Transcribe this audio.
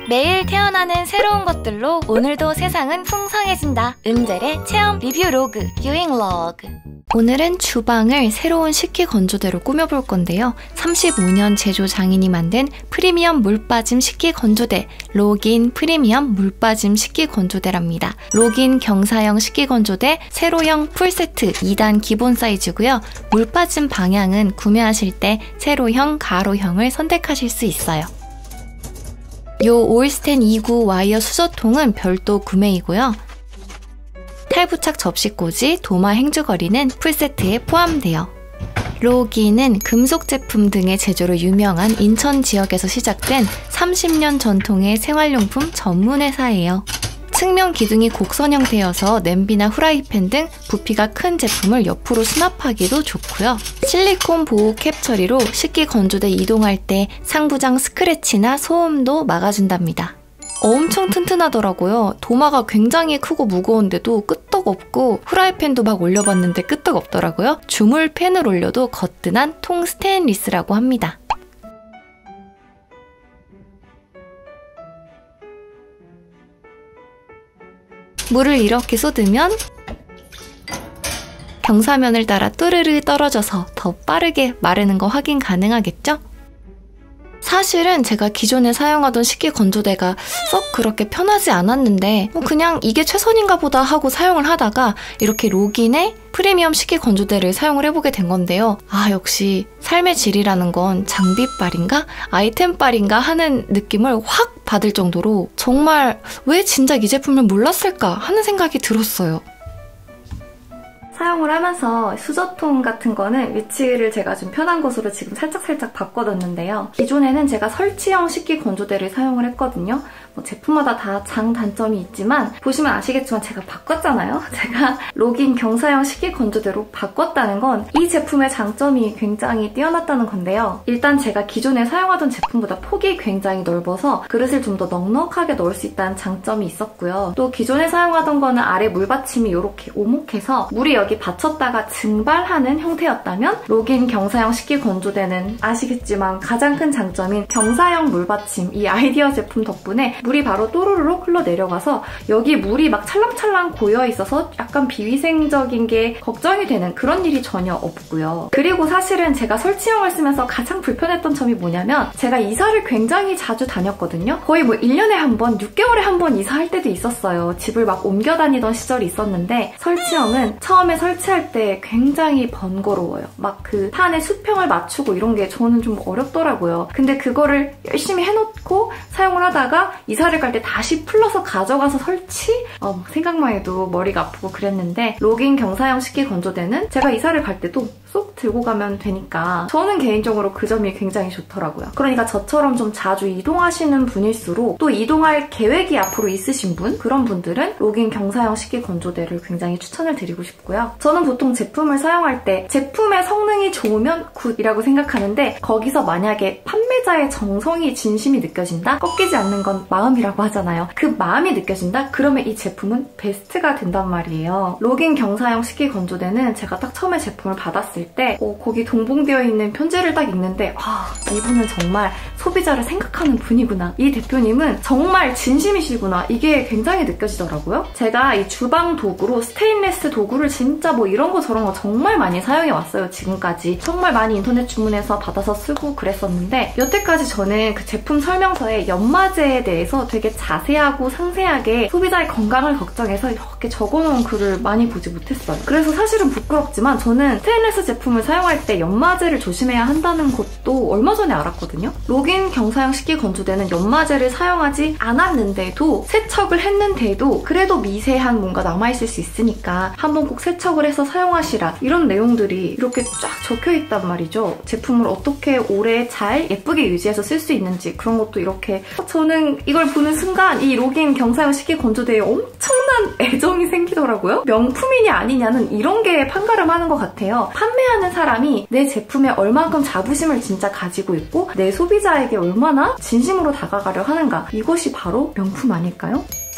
매일 태어나는 새로운 것들로 오늘도 세상은 풍성해진다. 은젤의 체험 리뷰 로그, 유잉 로그. 오늘은 주방을 새로운 식기건조대로 꾸며볼 건데요. 35년 제조 장인이 만든 프리미엄 물빠짐 식기건조대, 록인 프리미엄 물빠짐 식기건조대랍니다. 록인 경사형 식기건조대 세로형 풀세트 2단 기본 사이즈고요. 물빠짐 방향은 구매하실 때 세로형, 가로형을 선택하실 수 있어요. 요 올스텐 2구 와이어 수저통은 별도 구매이고요. 탈부착 접시꽂이, 도마 행주거리는 풀세트에 포함돼요. 록인은 금속 제품 등의 제조로 유명한 인천 지역에서 시작된 30년 전통의 생활용품 전문 회사예요. 측면 기둥이 곡선 형태여서 냄비나 후라이팬 등 부피가 큰 제품을 옆으로 수납하기도 좋고요. 실리콘 보호 캡 처리로 식기건조대 이동할 때 상부장 스크래치나 소음도 막아준답니다. 엄청 튼튼하더라고요. 도마가 굉장히 크고 무거운데도 끄떡없고 후라이팬도 막 올려봤는데 끄떡없더라고요. 주물팬을 올려도 거뜬한 통 스테인리스라고 합니다. 물을 이렇게 쏟으면 경사면을 따라 또르르 떨어져서 더 빠르게 마르는 거 확인 가능하겠죠? 사실은 제가 기존에 사용하던 식기건조대가 썩 그렇게 편하지 않았는데 그냥 이게 최선인가 보다 하고 사용을 하다가 이렇게 록인의 프리미엄 식기건조대를 사용을 해보게 된 건데요. 아, 역시 삶의 질이라는 건 장비빨인가? 아이템빨인가? 하는 느낌을 확 받을 정도로 정말 왜 진작 이 제품을 몰랐을까 하는 생각이 들었어요. 사용을 하면서 수저통 같은 거는 위치를 제가 좀 편한 곳으로 지금 살짝 바꿔뒀는데요. 기존에는 제가 설치형 식기건조대를 사용을 했거든요. 뭐 제품마다 다 장단점이 있지만 보시면 아시겠지만 제가 바꿨잖아요. 제가 록인 경사형 식기건조대로 바꿨다는 건 이 제품의 장점이 굉장히 뛰어났다는 건데요. 일단 제가 기존에 사용하던 제품보다 폭이 굉장히 넓어서 그릇을 좀 더 넉넉하게 넣을 수 있다는 장점이 있었고요. 또 기존에 사용하던 거는 아래 물받침이 이렇게 오목해서 물이 여기 받쳤다가 증발하는 형태였다면 록인 경사형 식기건조대는 아시겠지만 가장 큰 장점인 경사형 물받침, 이 아이디어 제품 덕분에 물이 바로 또르르륵 흘러내려가서 여기 물이 막 찰랑찰랑 고여있어서 약간 비위생적인 게 걱정이 되는 그런 일이 전혀 없고요. 그리고 사실은 제가 설치형을 쓰면서 가장 불편했던 점이 뭐냐면 제가 이사를 굉장히 자주 다녔거든요. 거의 뭐 1년에 한 번, 6개월에 한 번 이사할 때도 있었어요. 집을 막 옮겨 다니던 시절이 있었는데 설치형은 처음에 설치할 때 굉장히 번거로워요. 막 그 판에 수평을 맞추고 이런 게 저는 좀 어렵더라고요. 근데 그거를 열심히 해놓고 사용을 하다가 이사를 갈 때 다시 풀러서 가져가서 설치? 생각만 해도 머리가 아프고 그랬는데 록인 경사형 식기건조대는 제가 이사를 갈 때도 쏙 들고 가면 되니까 저는 개인적으로 그 점이 굉장히 좋더라고요. 그러니까 저처럼 좀 자주 이동하시는 분일수록 또 이동할 계획이 앞으로 있으신 분, 그런 분들은 록인 경사형 식기건조대를 굉장히 추천을 드리고 싶고요. 저는 보통 제품을 사용할 때 제품의 성능이 좋으면 굿이라고 생각하는데 거기서 만약에 판매자의 정성이 진심이 느껴진다? 꺾이지 않는 건 마음이라고 하잖아요. 그 마음이 느껴진다? 그러면 이 제품은 베스트가 된단 말이에요. 록인 경사형 식기건조대는 제가 딱 처음에 제품을 받았을 때 거기 동봉되어 있는 편지를 딱 읽는데 이분은 정말 소비자를 생각하는 분이구나. 이 대표님은 정말 진심이시구나. 이게 굉장히 느껴지더라고요. 제가 이 주방 도구로 스테인리스 도구를 진짜 뭐 이런 거 저런 거 정말 많이 사용해왔어요. 지금까지. 정말 많이 인터넷 주문해서 받아서 쓰고 그랬었는데 여태까지 저는 그 제품 설명서에 연마제에 대해서 되게 자세하고 상세하게 소비자의 건강을 걱정해서 이렇게 적어놓은 글을 많이 보지 못했어요. 그래서 사실은 부끄럽지만 저는 스테인리스 제품을 사용할 때 연마제를 조심해야 한다는 것도 얼마 전에 알았거든요. 록인 경사형 식기건조대는 연마제를 사용하지 않았는데도 세척을 했는데도 그래도 미세한 뭔가 남아있을 수 있으니까 한번 꼭 세척을 해서 사용하시라, 이런 내용들이 이렇게 쫙 적혀있단 말이죠. 제품을 어떻게 오래 잘 예쁘게 유지해서 쓸 수 있는지 그런 것도 이렇게. 저는 이걸 보는 순간 이 록인 경사형 식기건조대에 엄청난 애정이 생기더라고요. 명품이냐 아니냐는 이런 게 판가름하는 것 같아요. 판매하는 사람이 내 제품에 얼만큼 자부심을 진짜 가지고 있고 내 소비자에게 얼마나 진심으로 다가가려 하는가, 이것이 바로 명품 아닐까요?